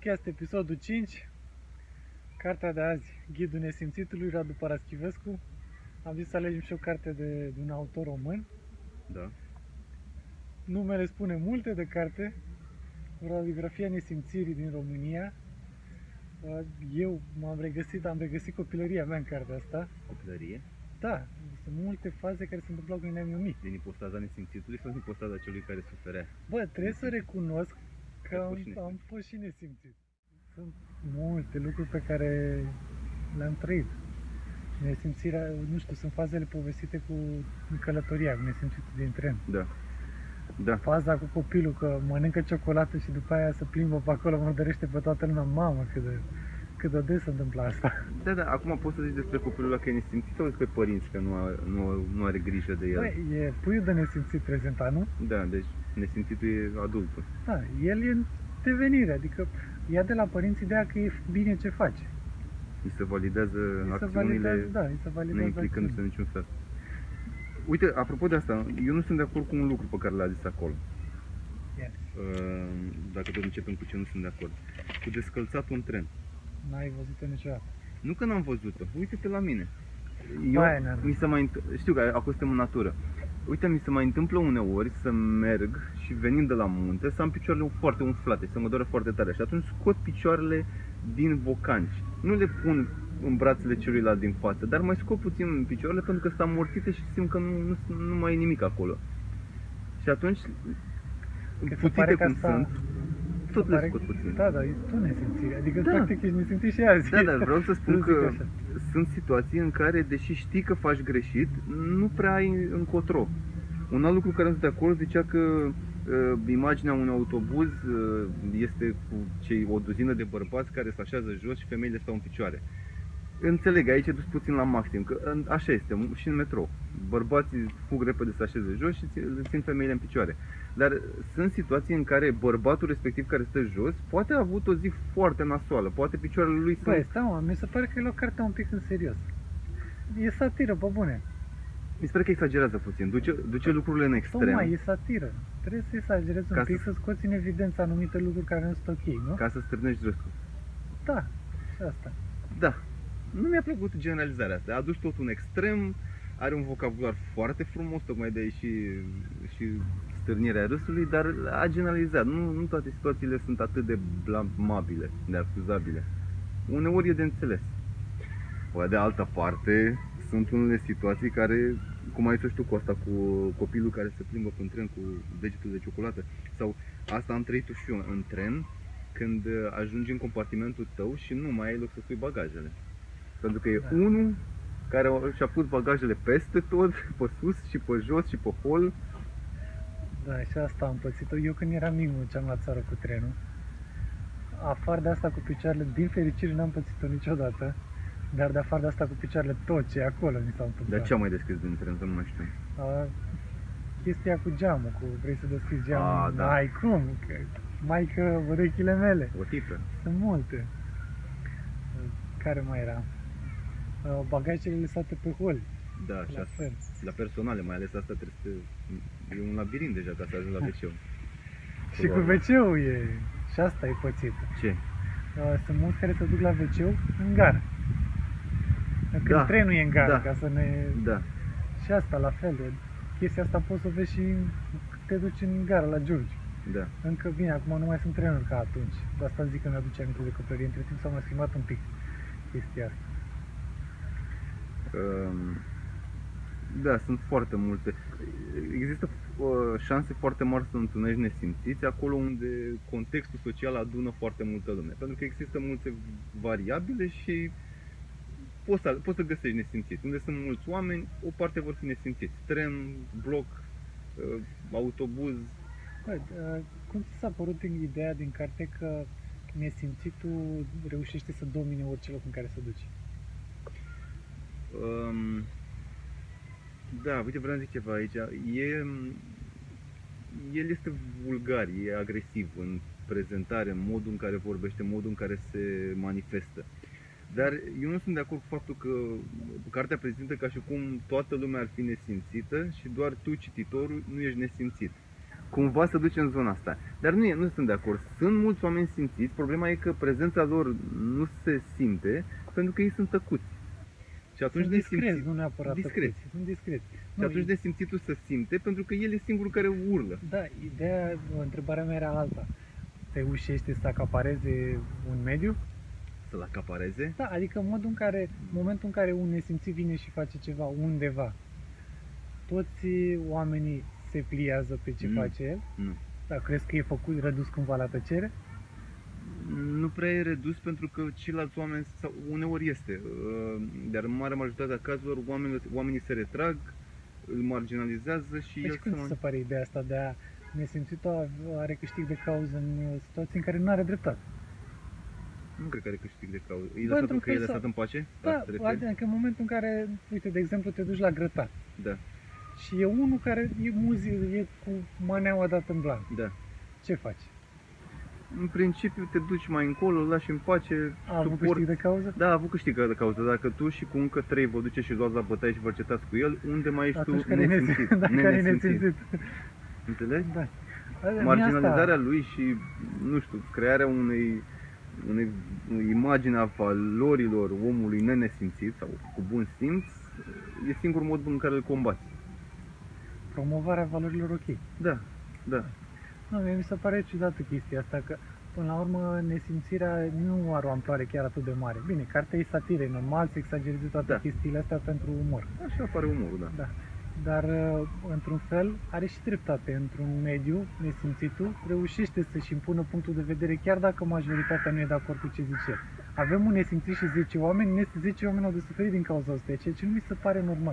Podcast, episodul 5. Cartea de azi, Ghidul Nesimțitului, Radu Paraschivescu. Am zis să alegem și o carte de un autor român. Da. Numele spune multe de carte. Radiografia nesimțirii din România. Eu am regăsit copilăria mea în cartea asta. Copilărie? Da, sunt multe faze care se întâmplau când eram mic. Din ipostaza nesimțitului sau din ipostaza celui care suferea? Bă, trebuie să recunosc că am fost și nesimțit. Sunt multe lucruri pe care le-am trăit. Nesimțirea, nu știu, sunt fazele povestite cu călătoria, cu nesimțitul din tren. Da. Da. Faza cu copilul că mănâncă ciocolată și după aia se plimbă pe acolo, murdărește pe toată lumea. Mamă, cât de des se întâmplă asta. Da, acum poți să zici despre copilul ăla că e nesimțit sau despre părinți că nu are grijă de el? Băi, e puiul de nesimțit prezentat, nu? Da, deci nesimțitul e adultul. Da, el e în devenire, adică ia de la părinți ideea că e bine ce face. Îi se validează acțiunile, neimplicându-se în niciun fel. Uite, apropo de asta, eu nu sunt de acord cu un lucru pe care l-a zis acolo. Yes. Dacă tot începem cu ce nu sunt de acord. Cu descălțatul în tren. N-ai văzut-o niciodată? Nu că n-am văzut-o, uite-te la mine. Știu că acum suntem în natură. Uite, mi se mai întâmplă uneori să merg și venind de la munte să am picioarele foarte umflate, să mă doară foarte tare și atunci scot picioarele din bocanci. Nu le pun în brațele celuilalt din față, dar mai scot puțin picioarele pentru că sunt amorțite și simt că nu mai e nimic acolo. Și atunci, puțite cum sunt, tot le scot puțin. Da, e tu nesimțire, adică practic ești nesimțit și azi. Da, dar vreau să spun că sunt situații în care, deși știi că faci greșit, nu prea ai încotro. Un alt lucru care nu sunt de acord zicea că imaginea unui autobuz este cu o duzină de bărbați care se așează jos și femeile stau în picioare. Înțeleg, aici e dus puțin la maxim, că așa este și în metrou. Bărbații fug repede să se așeze jos și le țin femeile în picioare. Dar sunt situații în care bărbatul respectiv care stă jos poate a avut o zi foarte nasoală, poate picioarele lui sunt... Băi, stai mă, mi se pare că e o carte un pic în serios. E satiră, pe bune. Mi se pare că exagerează puțin, duce lucrurile în extrem. Tocmai, e satiră. Trebuie să exagerezi un pic, să scoți în evidență anumite lucruri care nu sunt ok, nu? Ca să strânești râsul. Da, și asta. Da. Nu mi-a plăcut generalizarea asta. A adus tot un extrem, are un vocabular foarte frumos, tocmai de aici și stârnirea râsului, dar a generalizat. Nu toate situațiile sunt atât de blamabile, de acuzabile. Uneori e de înțeles. De altă parte, sunt unele situații care, cum ai zis tu cu asta, cu copilul care se plimbă pe tren cu degetul de ciocolată, sau asta am trăit și eu în tren, când ajungi în compartimentul tău și nu mai ai loc să pui bagajele. Pentru că e unul care și-a pus bagajele peste tot, pe sus și pe jos și pe hol. Da, și asta am pățit-o. Eu când eram mic mergeam la țară cu trenul. Afară de asta cu picioarele, din fericire n-am pățit-o niciodată. Dar de afară de asta cu picioarele, tot ce e acolo mi s-a întâmplat. Dar ce am mai deschis din tren, să nu mai știu? Chestia cu geamul, vrei să deschizi geamul. Da. Ai cum, că maică urechile mele. O tipă. Sunt multe. Care mai era? Bagajele lăsate pe hol. Da, la fel. La personale, mai ales asta trebuie să... E un labirint deja ca să ajungi la WC-ul. Și cu WC-ul e... Și asta e pățit. Ce? Sunt mulți care se duc la WC-ul în gară. Când trenul e în gară, ca să ne... Da. Și asta la fel. Chestia asta poți să o vezi și te duci în gară la Giurgiu. Da. Încă bine, acum nu mai sunt trenuri ca atunci. De asta zic că mi-aduce aminte de copilărie. Între timp s-a mai schimbat un pic chestia asta. Da, sunt foarte multe. Există șanse foarte mari să întâlnești nesimțiți acolo unde contextul social adună foarte multă lume. Pentru că există multe variabile și poți să găsești nesimțiți. Unde sunt mulți oameni, o parte vor fi nesimțiți. Tren, bloc, autobuz. Băi, cum ți s-a părut ideea din carte că nesimțitul reușește să domine orice loc în care se duce? Da, uite, vreau să zic ceva aici. El este vulgar, e agresiv în prezentare, în modul în care vorbește, în modul în care se manifestă. Dar eu nu sunt de acord cu faptul că cartea prezintă ca și cum toată lumea ar fi nesimțită și doar tu, cititorul, nu ești nesimțit. cumva se duce în zona asta. Dar nu sunt de acord. Sunt mulți oameni simțiți, problema e că prezența lor nu se simte pentru că ei sunt tăcuți. Și atunci Sunt discreți, nu neapărat discreți. tăcuți, sunt discreți. Și atunci nesimțitul se simte pentru că el e singurul care urlă. Da, întrebarea mea era alta. Reușește să acapareze un mediu? Să-l acapareze? Da, adică în momentul în care un nesimțit vine și face ceva undeva, toți oamenii se pliază pe ce face el? Nu. Da, crezi că e redus cumva la tăcere? Nu prea e redus pentru că ceilalți oameni, sau uneori este, dar în marea majoritate a cazurilor oamenii se retrag, îl marginalizează și Deci cum ți se pare ideea asta de a nesimțitul are câștig de cauză în situații în care nu are dreptate? Nu cred că are câștig de cauză. E lăsat în pace? Da, adică în momentul în care, uite, de exemplu, te duci la grătar. Da. Și e unul care e cu maneaua dată în blanc. Da. Ce faci? În principiu te duci mai încolo, îl lași în pace. A avut câștig de cauză? Da, a avut câștig de cauză. Dacă tu și cu încă 3 vă duceți și luați la bătaie și vă certați cu el, unde mai ești tu nesimțit? Care nesimțit. Înțelegi? Da. Marginalizarea lui și, nu știu, crearea unei imagine a valorilor omului nesimțit sau cu bun simț e singurul mod în care îl combați. Promovarea valorilor ok. Da, da. Nu, mie mi se pare ciudată chestia asta, că până la urmă nesimțirea nu are o amploare chiar atât de mare. Bine, cartea e satire, normal să exagereze toate chestiile astea pentru umor. Așa apare umorul, da. Da. Dar, într-un fel, are și dreptate. Într-un mediu, nesimțitul reușește să-și impună punctul de vedere, chiar dacă majoritatea nu e de acord cu ce zice el. Avem un nesimțit și 10 oameni, 10 oameni au de suferit din cauza asta, ceea ce nu mi se pare normal.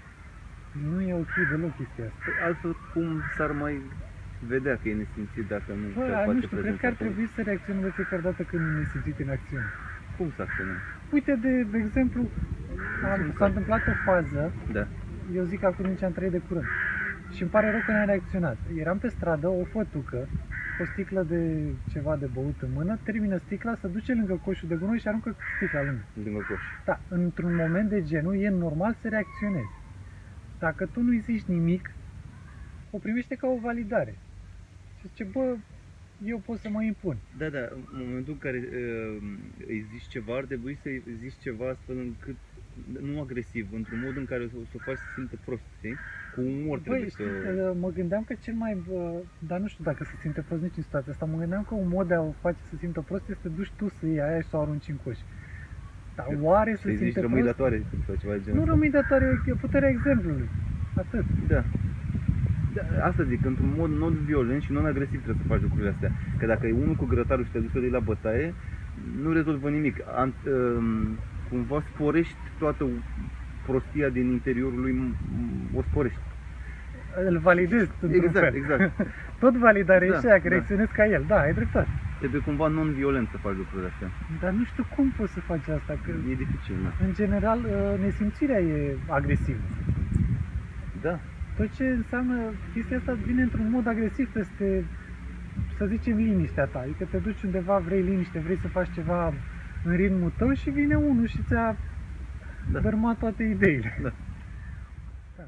Nu e ok deloc chestia asta. Altfel, cum s-ar mai vedea că e nesimțit dacă nu se face nu știu, cred că ar trebui să reacționăm de fiecare dată când e nesimțit în acțiune. Cum să acționăm? Uite, de exemplu, s-a întâmplat o fază, da. Eu zic acum nici am trăit de curând. Și îmi pare rău că n-am reacționat. Eram pe stradă, o fătucă, o sticlă de ceva de băut în mână, termină sticla, se duce lângă coșul de gunoi și aruncă sticla lângă coș. Da, într-un moment de genul e normal să reacționezi. Dacă tu nu-i zici nimic, o primește ca o validare. Și zice, bă, eu pot să mă impun. Da, da, în momentul în care îi zici ceva, ar trebui să-i zici ceva astfel încât, nu agresiv, într-un mod în care să o faci să simtă prost, știi? Cu umor trebuie să... Mă gândeam că cel mai... Dar nu știu dacă se simte prost nici în situația asta. Mă gândeam că un mod de a o face să simtă prost este să duci tu să iei aia și să o arunci în coș. Dar oare să simte prost? Rămâi datoare sau ceva de genul. Nu rămâi datoare, e puterea exemplului. Atât. Da. Da, asta zic, într-un mod non-violent și non-agresiv trebuie să faci lucrurile astea. Că dacă e unul cu grătarul și te duci să la bătaie, nu rezolvă nimic. Cumva sporești toată prostia din interiorul lui, o sporești. Îl validezi într-un fel. Exact. Tot validarea e aia, că reacționezi ca el. Da, ai dreptate. Trebuie cumva non-violent să faci lucrurile astea. Dar nu știu cum poți să faci asta, că e dificil, da. În general, nesimțirea e agresivă. Da. Tot ce înseamnă chestia asta vine într-un mod agresiv peste, să zicem, liniștea ta. Adică te duci undeva, vrei liniște, vrei să faci ceva în ritmul tău și vine unul și ți-a dărmat toate ideile. Da. Da.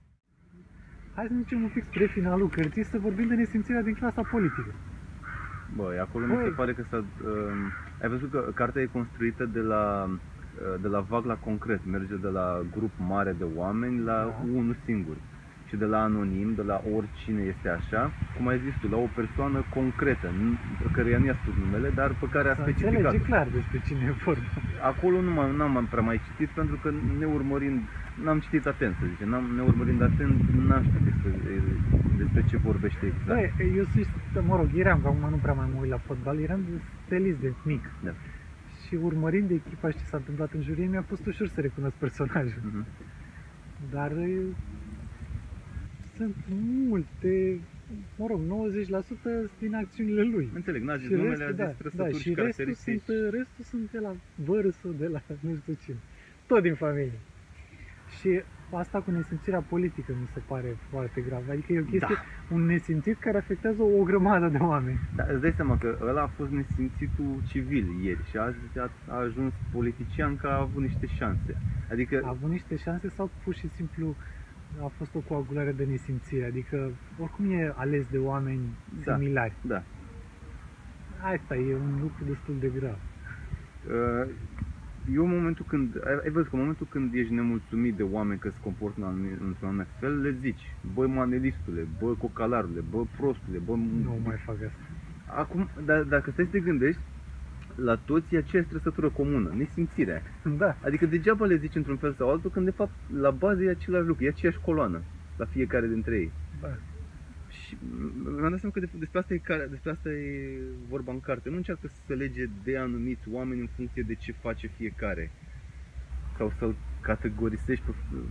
Hai să zicem un pic spre finalul cărții, să vorbim de nesimțirea din clasa politică. Băi, acolo mi se pare că ai văzut că cartea e construită de la vag la concret, merge de la grup mare de oameni la unul singur. Și de la anonim, de la oricine este așa, cum ai zis tu, la o persoană concretă, căreia nu i-a spus numele, dar pe care a specificat. Înțelege clar despre cine e vorba. Acolo nu am prea mai citit, pentru că n-am citit atent, să zicem, neurmărind atent, n-am știut despre ce vorbește exact. Băi, eu sunt, mă rog, eram, că acum nu prea mai mă uit la fotbal, eram stelist de mic. Da. Și urmărind echipa și ce s-a întâmplat în jurie, mi-a fost ușor să recunosc personajul. Dar sunt multe, mă rog, 90% din acțiunile lui. Înțeleg, n-a zis numele, a zis trăsături și caracteristici. Restul sunt de la vârsul, de la nu știu cine. Tot din familie. Și asta cu nesimțirea politică mi se pare foarte grav. Adică e o chestie, un nesimțit care afectează o grămadă de oameni. Da, îți dai seama că ăla a fost nesimțitul civil ieri și azi a ajuns politician că a avut niște șanse. Adică... A avut niște șanse sau pur și simplu a fost o coagulare de nesimțire, adică oricum e ales de oameni similari. Da. Asta e un lucru destul de grav. Eu în momentul când, ai văzut că în momentul când ești nemulțumit de oameni că se comportă într-un anumit fel, le zici, bă manelistule, bă cocalarule, bă prostule, bă... Nu mai fac asta. Acum, dacă stai să te gândești, la toți e aceeași trăsătură comună, nesimțirea. Da. Adică degeaba le zici într-un fel sau altul, când de fapt la bază e același lucru, e aceeași coloană la fiecare dintre ei. Da. Și mi-am dat seama că despre asta e vorba în carte. Nu încearcă să se lege de anumiți oameni în funcție de ce face fiecare. Sau să categorisești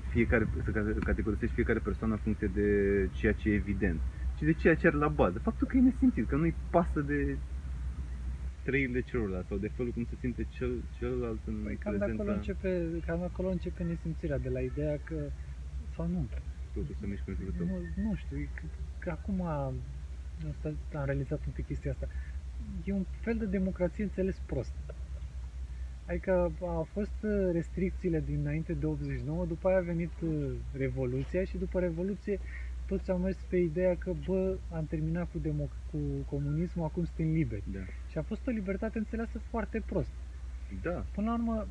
fiecare persoană în funcție de ceea ce e evident. Ci de ceea ce are la bază. Faptul că e nesimțit, că nu-i pasă de trăirile celorlalți sau de felul cum se simte celălalt în prezența. Cam acolo începe nesimțirea, de la ideea că, sau nu, Totul se mișcă în jurul tău. nu știu, că acum am realizat un pic chestia asta. E un fel de democrație înțeles prost. Adică au fost restricțiile dinainte de 89, după aia a venit Revoluția și după Revoluție toți au mers pe ideea că, bă, am terminat cu comunismul, acum suntem liberi. Da. Și a fost o libertate înțeleasă foarte prost. Da. Până la urmă,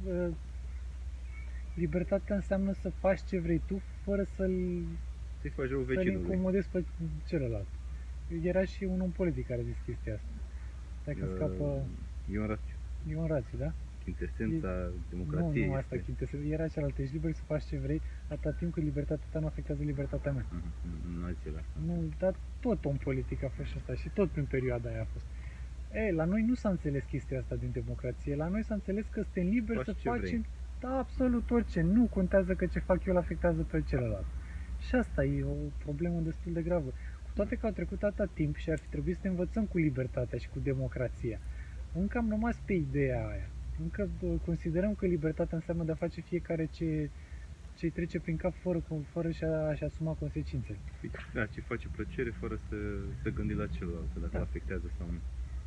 libertatea înseamnă să faci ce vrei tu, fără să-l incomodezi pe celălalt. Era și un om politic care a zis chestia asta. Dacă scapă... Ion Rațiu, da? Chintesența democrației. Nu asta, chintesența. Era cealaltă. Ești liber să faci ce vrei, atâta timp cât libertatea ta nu afectează libertatea mea. Nu acela. Nu, dar tot om politic a fost și asta și tot prin perioada aia a fost. Ei, la noi nu s-a înțeles chestia asta din democrație. La noi s-a înțeles că suntem liberi să facem absolut orice. Nu contează că ce fac eu îl afectează pe celălalt. Și asta e o problemă destul de gravă. Cu toate că au trecut atâta timp și ar fi trebuit să ne învățăm cu libertatea și cu democrația. Încă am rămas pe ideea aia. Încă considerăm că libertatea înseamnă de a face fiecare ce-i trece prin cap fără și-a asuma consecințele. Da, ce face plăcere fără să gândi la celălalt, dacă îl afectează sau nu.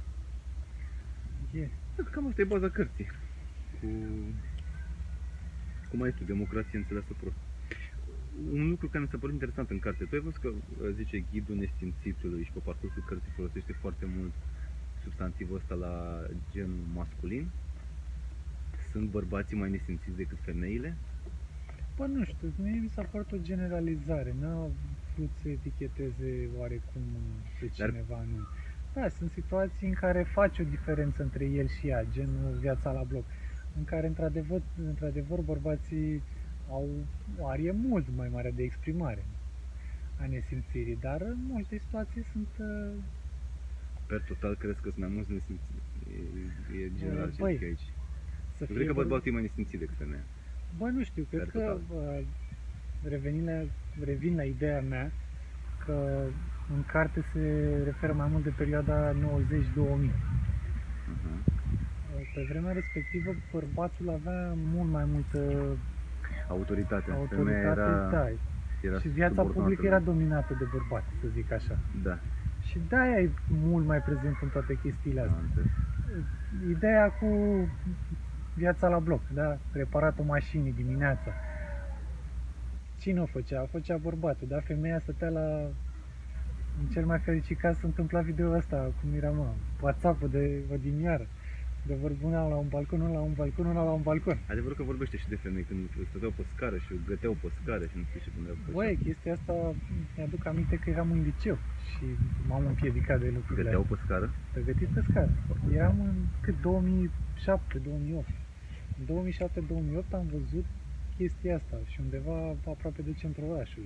Cam asta e baza cărții. Cum ai zis tu, democrație înțeleasă prost. Un lucru care mi s-a părut interesant în carte, tu ai văzut că zice ghidul nesimțitului și pe parcursul cărții folosește foarte mult substantivul ăsta la genul masculin. Sunt bărbații mai nesimțiți decât femeile? Bă, nu știu, mie mi s-a părut o generalizare, n-a vrut să eticheteze oarecum pe cineva anume. Da, sunt situații în care faci o diferență între el și ea, gen Viața la bloc, în care într-adevăr bărbații au o arie mult mai mare de exprimare a nesimțirii, dar în multe situații sunt... Per total, crezi că sunt mai mulți nesimțiți? E general ce zic aici. Eu cred că bărbatul e mai nesimțit decât femeia. Bă, nu știu, cred că revin la ideea mea că în carte se referă mai mult de perioada 90-2000. Pe vremea respectivă, bărbatul avea mult mai multă autoritate, era și viața publică era dominată de bărbați, să zic așa. Da. Și de-aia e mult mai prezent în toate chestiile astea. Ideea cu Viața la bloc, da? Reparatul mașinii dimineața. Cine o făcea? O făcea bărbatul, da? Femeia stătea în cel mai fericit caz se întâmpla video ăsta, cum era, WhatsApp-ul de odinioară. De vorbă una la un balcon, una la un balcon, una la un balcon. Adevărul că vorbește și de femei când stăteau pe scară și găteau pe scară și nu știu ce pundeau pe Băi, chestia asta mi-aduc aminte că eram în liceu și m-am împiedicat de lucrurile. Găteau pe scară? Gătit pe scară. Eram în 2007-2008. În 2007-2008 am văzut chestia asta și undeva aproape de centrul orașului.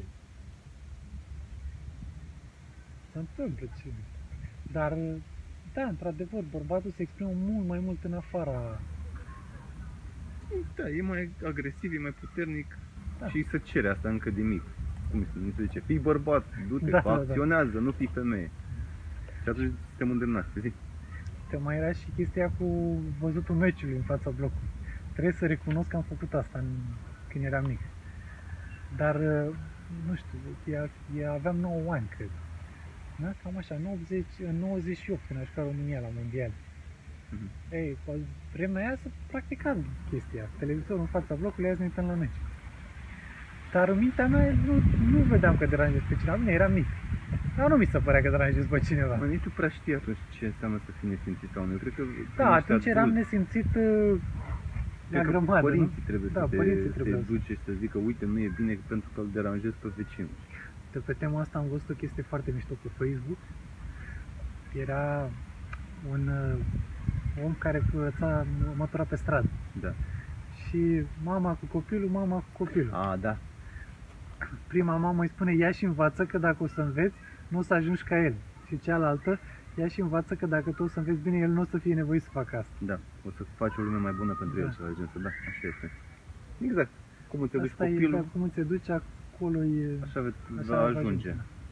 Se întâmplă ce. Dar, da, într-adevăr, bărbatul se exprimă mult mai mult în afara... Da, e mai agresiv, e mai puternic și se cere asta încă de mic. Cum se zice? Fii bărbat, du-te, acționează, nu fii femeie. Și atunci suntem îndemnați, zi. Te mai era și chestia cu văzutul meciului în fața blocului. Trebuie să recunosc că am făcut asta când eram mic. Dar, nu știu, aveam 9 ani, cred. Da? Cam așa, în 98, când a jucat România la Mondial. Ei, pe vremea aia se practica chestia. Televizorul în fața blocului, azi ne uităm la meci. Dar în mintea mea nu vedeam că deranjez pe cineva. Bine, eram mic. Dar nu mi se părea că deranjez pe cineva. Mă, nici tu prea știi atunci ce înseamnă să fii nesimțit sau nu. Eu cred că Da, atunci eram nesimțit la grămadă, părinții trebuie da, să părinții te trebuie duce și să zică, uite, nu e bine pentru că îl deranjezi pe vecinul. Pe tema asta am văzut o chestie foarte mișto pe Facebook. Era un om care curăța mătura pe stradă. Da. Și mama cu copilul. A, da. Prima mamă îi spune, ia și învață că dacă o să înveți, nu o să ajungi ca el. Și cealaltă, ia și învață că dacă tu o să înveți bine, el nu o să fie nevoit să facă asta. Da, o să faci o lume mai bună pentru el, ceva de genul ăsta. Da, așa este. Exact. Cum te duci Asta copilul, e, cum te duci acolo e... așa așa va ajunge.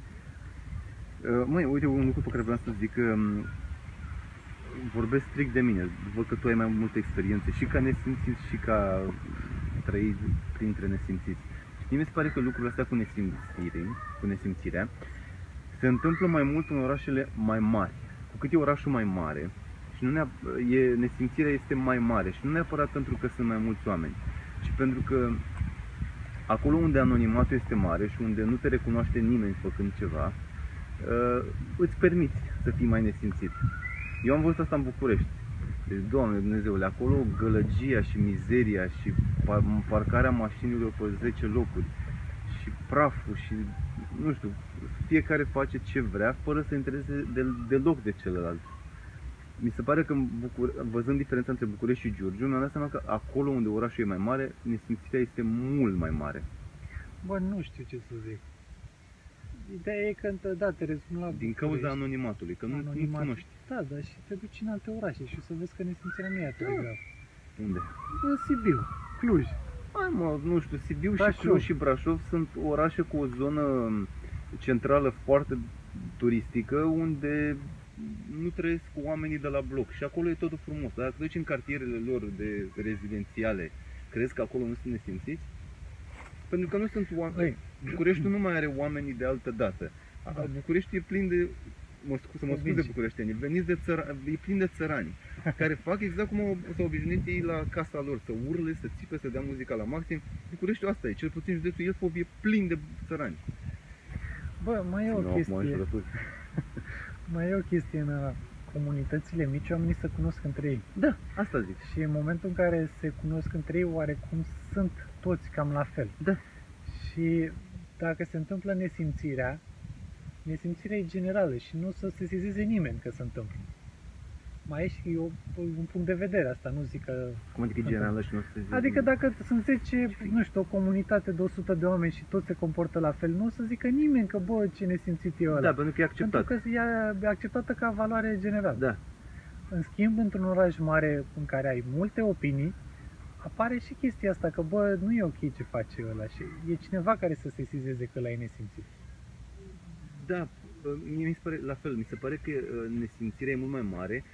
Măi, uite un lucru pe care vreau să zic, vorbesc strict de mine, văd că tu ai mai multe experiențe și ca nesimțit și ca trăit printre nesimțiți. Și mi se pare că lucrurile astea cu nesimțirea se întâmplă mai mult în orașele mai mari. Cu cât e orașul mai mare, și nesimțirea este mai mare și nu neapărat pentru că sunt mai mulți oameni, ci pentru că acolo unde anonimatul este mare și unde nu te recunoaște nimeni făcând ceva, îți permiți să fii mai nesimțit. Eu am văzut asta în București. Deci, Doamne Dumnezeule, acolo gălăgia și mizeria și parcarea mașinilor pe 10 locuri și praful și, nu știu, fiecare face ce vrea fără să intereseze deloc de celălalt. Mi se pare că văzând diferența între București și Giurgiu, mi-am dat seama că acolo unde orașul e mai mare, nesimțirea este mult mai mare. Bă, nu știu ce să zic. Ideea e că, da, te rezum la din cauza anonimatului, că nu cunoști. Da, dar și te duci în alte orașe și o să vezi că nesimțirea nu e atât de grav. Unde? În Sibiu, Cluj. Hai mă, nu știu, Sibiu Brașov. Și Cluj și Brașov sunt orașe cu o zonă centrală foarte turistică unde nu trăiesc cu oamenii de la bloc și acolo e totul frumos. Dar dacă duci în cartierele lor de rezidențiale, crezi că acolo nu sunt nesimțiți? Pentru că nu sunt oameni. Bucureștiul nu mai are oamenii de altă dată. Da. Bucureștiul e plin de, să mă scuze bucureștenii, veniți e plin de țărani care fac exact cum s-au obișnuit ei la casa lor, să urle, să țipe, să dea muzica la maxim. Bucureștiul asta e, cel puțin județul Ilfov e plin de țărani. Bă, mai e o chestie în comunitățile mici, oamenii se cunosc între ei. Da, asta zic. Și în momentul în care se cunosc între ei, oarecum sunt toți cam la fel. Da. Și dacă se întâmplă nesimțirea e generală și nu o să se sesizeze nimeni că se întâmplă. Mai e și un punct de vedere asta, nu zic că... Cum adică generală și nu se sesizeze? Adică dacă sunt 10, nu știu, o comunitate de 100 de oameni și toți se comportă la fel, nu o să zică nimeni că, bă, ce nesimțit e ăla. Da, pentru că e acceptat. Pentru că e acceptată ca valoare generală. Da. În schimb, într-un oraș mare în care ai multe opinii, apare și chestia asta că, bă, nu e ok ce face ăla și e cineva care să se sesizeze că ăla e nesimțit. Da, mie mi se pare la fel, mi se pare că nesimțirea e mult mai mare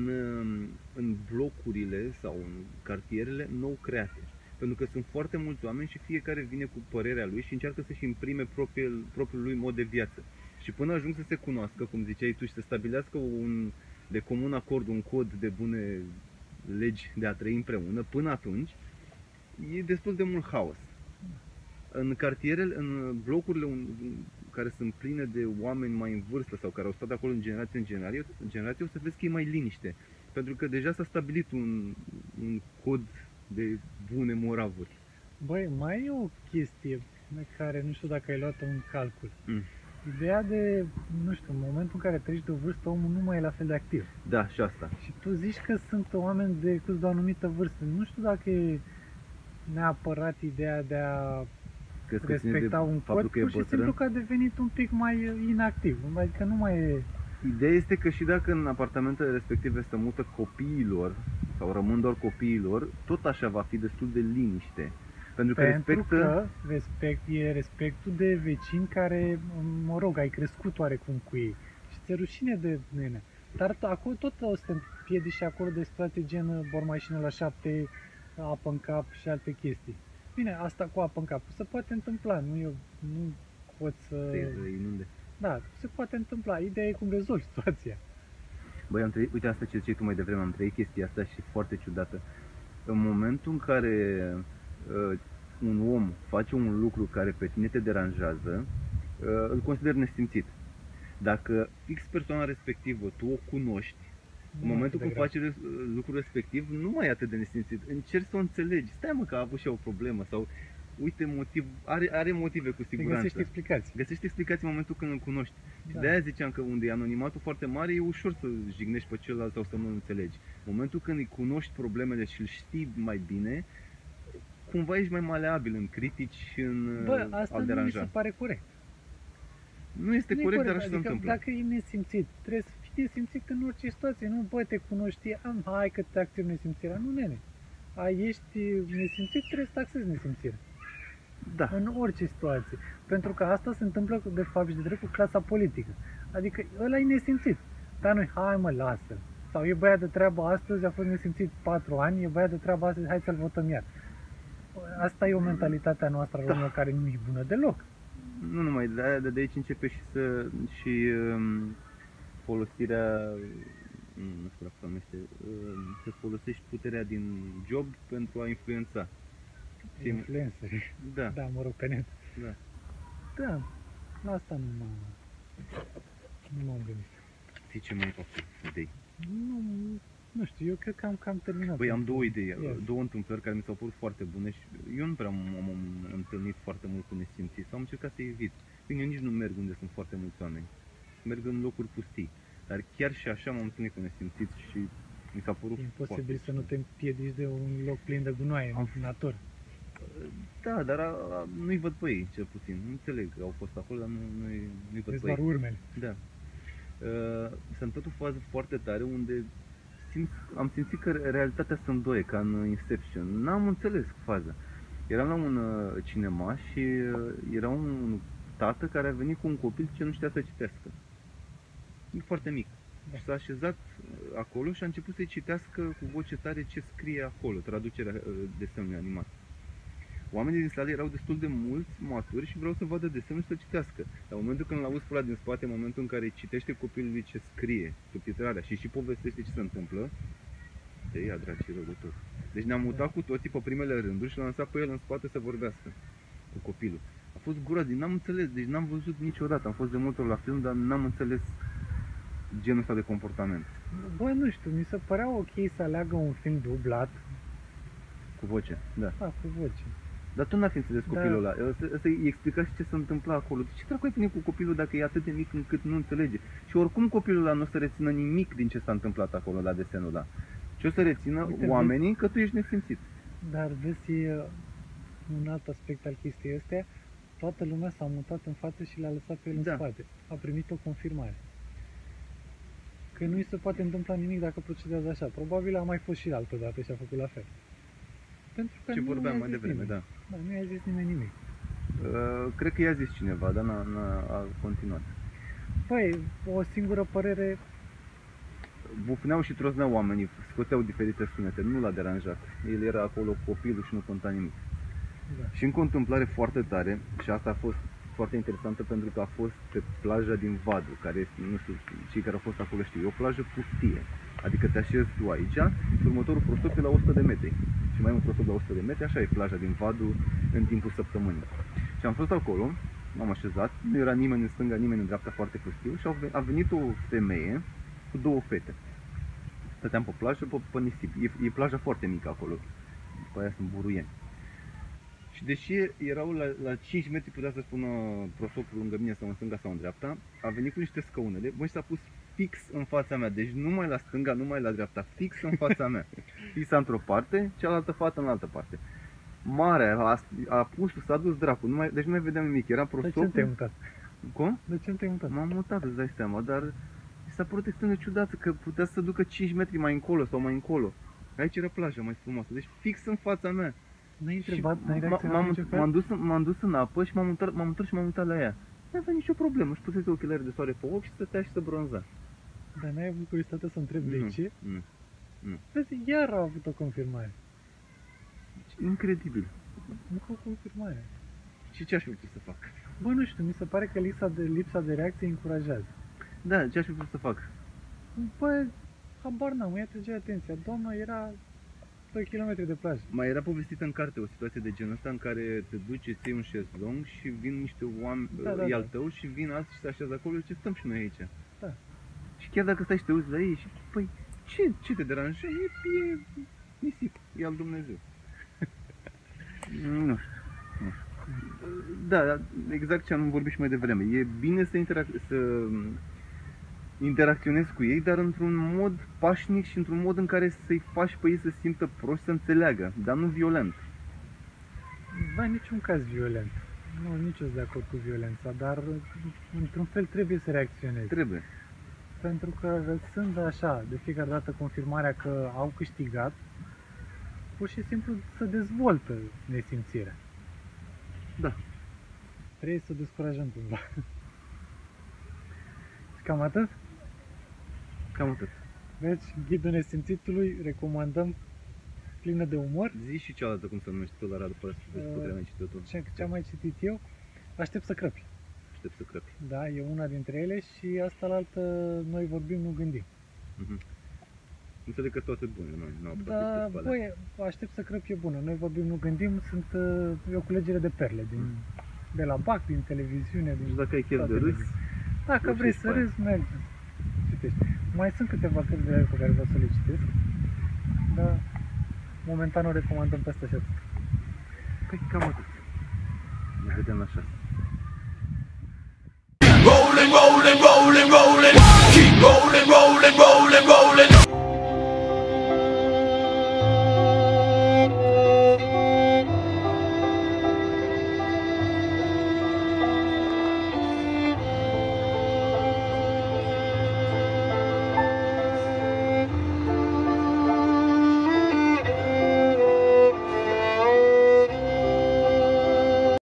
în blocurile sau în cartierele nou create. Pentru că sunt foarte mulți oameni și fiecare vine cu părerea lui și încearcă să-și imprime propriul lui mod de viață. Și până ajung să se cunoască, cum ziceai tu, și să stabilească de comun acord un cod de bune legi de a trăi împreună, până atunci e destul de mult haos. În cartierele, în blocurile care sunt pline de oameni mai în vârstă sau care au stat acolo în generație, o să vezi că e mai liniște. Pentru că deja s-a stabilit un cod de bune moravuri. Băi, mai e o chestie pe care nu știu dacă ai luat-o în calcul. Ideea de, nu știu, în momentul în care treci de o vârstă, omul nu mai e la fel de activ. Da, și asta. Și tu zici că sunt oameni de o anumită vârstă. Nu știu dacă e neapărat ideea de a respecta un cod, pur și simplu că a devenit un pic mai inactiv. Adică nu mai e... Ideea este că și dacă în apartamentele respective se mută copiilor sau rămân doar copiilor, tot așa va fi destul de liniște. Pentru că e respectul de vecini care, mă rog, ai crescut oarecum cu ei și ți-e rușine de nenea. Dar acolo tot o să te împiedici și acolo de situații gen bormașină la 7, apă în cap și alte chestii. Bine, asta cu apă în cap se poate întâmpla, nu poți să... inunde. Da, se poate întâmpla. Ideea e cum rezolvi situația. Băi, uite asta ce ziceai tu mai devreme, am trăit chestia asta și foarte ciudată. În momentul în care un om face un lucru care pe tine te deranjează, îl consider nesimțit. Dacă fix persoana respectivă tu o cunoști, în momentul când faci lucrul respectiv, nu mai e atât de nesimțit. Încerci să o înțelegi. Stai mă că a avut și o problemă sau uite motiv, are motive cu siguranță. Găsești explicații. Găsești explicații în momentul când îl cunoști. Da. Și de-aia ziceam că unde e anonimatul foarte mare, e ușor să jignești pe celălalt sau să nu înțelegi. În momentul când îi cunoști problemele și îl știi mai bine, cumva ești mai maleabil în critici și în asta a deranja. nu mi se pare corect. Nu este corect, dar așa se adică întâmplă. Dacă e nesimțit, trebuie să fii nesimțit în orice situație. Nu, bă, te cunoști, hai că te acționezi nesimțirea. Nu, nene. Ești nesimțit, trebuie să taxezi nesimțirea. Da. În orice situație. Pentru că asta se întâmplă, de fapt, și de drept cu clasa politică. Adică ăla e nesimțit. Dar noi, hai mă, lasă. Sau e băiat de treabă astăzi, a fost nesimțit 4 ani, e băiat de treabă astăzi, hai să-l votăm iar. Asta e o mentalitate a noastră română care nu e bună deloc. Nu numai, de aici începe și folosirea, nu știu dacă se numește, să folosești puterea din job pentru a influența. Influenceri. Da. Da, mă rog, pe net. Da. Da, la asta nu m-am gândit. Știi ce mai fac idei? Nu știu, eu cred că am cam terminat. Băi, am două idei, două întâmplări care mi s-au părut foarte bune și eu nu prea m-am întâlnit foarte mult cu nesimțiți sau am încercat să evit. Bine, eu nici nu merg unde sunt foarte mulți oameni. Merg în locuri pustii. Dar chiar și așa m-am întâlnit cu nesimțiți și mi s-a părut imposibil să nu te împiedici de un loc plin de gunoaie în natură. Da, dar nu-i văd pe ei, cel puțin. Nu înțeleg, au fost acolo, dar nu-i văd pe ei. doar urmele. Da. S-a întâmplat o fază foarte tare unde am simțit că realitatea se îndoie, ca în Inception. N-am înțeles faza. Eram la un cinema și era un tată care a venit cu un copil ce nu știa să citească. E foarte mic. Da. Și s-a așezat acolo și a început să-i citească cu voce tare ce scrie acolo, traducerea desenului animat. Oamenii din sală erau destul de mulți maturi și vreau să vadă desenul și să citească. Dar în momentul când l-auzi pe ăla din spate, în momentul în care îi citește copilului ce scrie, subtitrarea și povestește ce se întâmplă, te ia dragi răgător. Deci ne-am mutat cu toții pe primele rânduri și l-am lăsat pe el în spate să vorbească cu copilul. A fost gura din, n-am înțeles, deci n-am văzut niciodată. Am fost de multe ori la film, dar n-am înțeles genul ăsta de comportament. Bă, nu știu, mi se părea ok să aleagă un film dublat. Cu voce, da. Da, cu voce. Dar tu n-ai fi înțeles copilul ăla. Să-i explica și ce se întâmplă acolo. Ce dracu ai venit cu copilul dacă e atât de mic încât nu înțelege? Și oricum copilul ăla nu o să rețină nimic din ce s-a întâmplat acolo la desenul ăla. Și o să rețină oamenii că tu ești nesimțit. Dar vezi, un alt aspect al chestiei astea, toată lumea s-a mutat în față și l-a lăsat pe el în spate. A primit o confirmare. Că nu îi se poate întâmpla nimic dacă procedează așa. Probabil a mai fost și altă dată și a făcut la fel. Pentru că ce vorbeam mai devreme, nimeni. da. Da, nu i-a zis nimeni nimic. Cred că i-a zis cineva, dar a continuat. Păi, o singură părere. Bufneau și trosneau oamenii, scoteau diferite sunete, nu l-a deranjat. El era acolo copilul și nu conta nimic. Da. Și încă o întâmplare foarte tare, și asta a fost foarte interesantă pentru că a fost pe plaja din Vadu, care, nu știu, cei care au fost acolo știu, e o plajă pustie. Adică te așezi tu aici și următorul prostop e la 100 de metri. Și mai un prostop la 100 de metri, așa e plaja din Vadu în timpul săptămânii. Și am fost acolo, m-am așezat, nu era nimeni în stânga, nimeni în dreapta, foarte pustiu și a venit o femeie cu două fete. Stăteam pe plajă, pe nisip. E plaja foarte mică acolo. După aia sunt buruieni. Și deși erau la 5 metri, putea să spună prostopul lângă mine sau în stânga sau în dreapta, a venit cu niște scaunele, băi, s-a pus fix în fața mea, deci nu mai la stânga, nu mai la dreapta, fix în fața mea. Fisa într-o parte, cealaltă fată în altă parte. Mare, a pus, s-a dus dracu, deci nu mai vedeam nimic, era prostopul. De ce te-ai mutat? Cum? De ce te-ai mutat? M-am mutat, îți dai seama, dar mi s-a părut extrem de ciudat că putea să ducă 5 metri mai încolo sau mai încolo. Aici era plaja mai frumoasă, deci fix în fața mea. N-ai întrebat, n-ai reacționat niciun fel? M-am dus în apă și m-am întors și m-am mutat la ea. Nu avea nicio problemă, își pusese ochelari de soare pe ochi și stătea și se bronza. Dar n-ai avut curiozitatea să întrebi de ce? Nu. Vezi, iar a avut o confirmare. Incredibil. Nu cu o confirmare. Și ce aș fi putut să fac? Bă, nu știu, mi se pare că lipsa de reacție încurajează. Da, ce aș fi putut să fac? Bă, habar n-am, i-a trage atenția. Doamna era 2 km de plajă. Mai era povestită în carte o situație de genul ăsta în care te duci, îți iei un șezlong și vin niște oameni, e al tău și vin alții și se așează acolo și stăm și noi aici. Da. Și chiar dacă stai și te uiți la ei și, păi, ce te deranjează? E nisip, e al Dumnezeu. Nu știu. Da, exact ce am vorbit și mai devreme. E bine să interacționezi cu ei, dar într-un mod pașnic și într-un mod în care să-i faci pe ei să simtă proști, să înțeleagă, dar nu violent. Da, în niciun caz violent. Nu, nici eu sunt de acord cu violența, dar într-un fel trebuie să reacționezi. Trebuie. Pentru că sunt așa, de fiecare dată confirmarea că au câștigat, pur și simplu să dezvoltă nesimțirea. Da. Trebuie să descurajăm cumva. Și cam atât? Cam atât. Deci, Ghidul Nesimțitului, recomandăm, plină de umor. Zi și cealaltă cum se numește tot la Radu, pe care mi-ai citit-o. Ce am mai citit eu? Aștept să crăpi. Aștept să crăpi. Da, e una dintre ele și asta la altă, noi vorbim, nu gândim. Înțeleg că toate bune, nu Da, băi, aștept să crăpi e bună. Noi vorbim, nu gândim, e o culegere de perle de la BAC, din televiziune. Deci dacă ai chef de râs, dacă vrei să râzi, mergi. Citești. Mai sunt câteva cărți pe care vreau să le citesc, dar momentan o recomandăm pe asta și atât. Păi cam atât. Ne vedem la 6. Rolling, rolling, rolling, rolling, keep rolling, rolling, rolling, rolling.